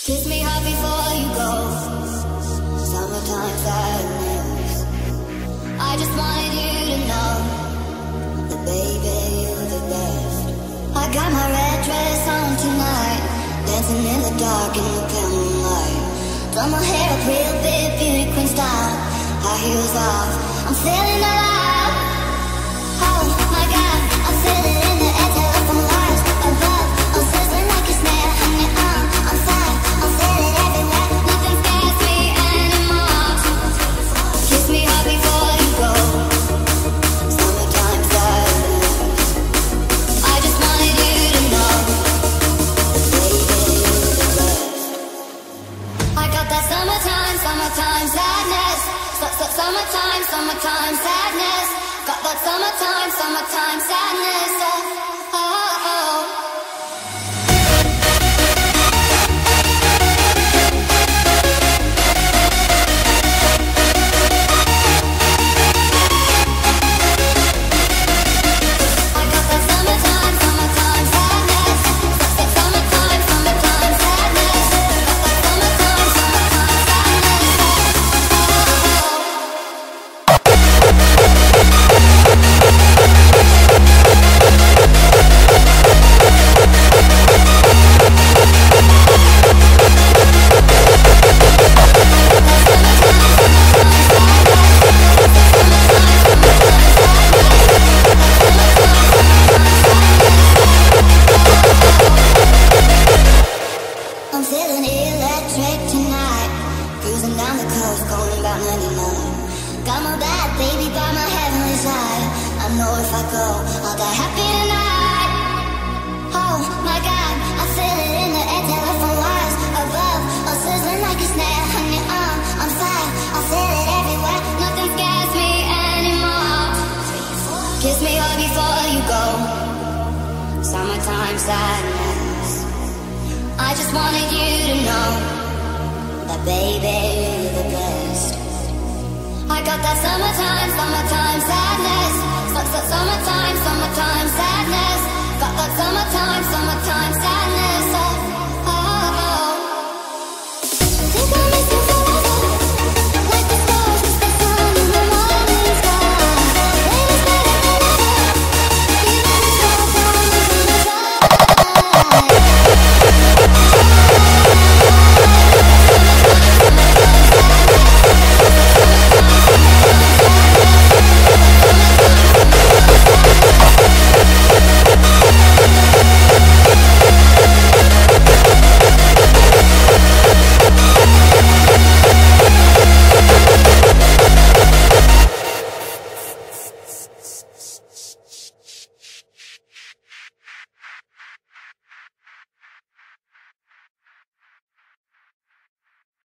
Kiss me hard before you go. Summertime sadness. I just wanted you to know that baby, you're the best. I got my red dress on tonight, dancing in the dark in the pale moonlight. Done my hair up real big, beauty queen style. High heels off, I'm feeling alive. Oh my God, I'm feeling in the air, telephone wires above. I'm sizzling like a snare, honey, I'm fine. I'm feeling everywhere, nothing scares me anymore. Kiss me hard before you go. Summertime sadness. I just wanted you to know that baby, you're the best. I got that summertime sadness. Summertime sadness. Got that summertime sadness. Oh, oh, oh. I'm feeling electric tonight, cruising down the coast, going about 99. Got my bad baby by my heavenly side. I know if I go, I'll die happy tonight. Oh my God, I feel it in the air, telephone wires above. I'm sizzling like a snare, honey, I'm fire. I feel it everywhere, nothing scares me anymore. Kiss me hard before you go. Summertime sadness. I just wanted you to know that baby, you're the best. I got that summertime sadness. Summertime sadness. Got that summertime sadness.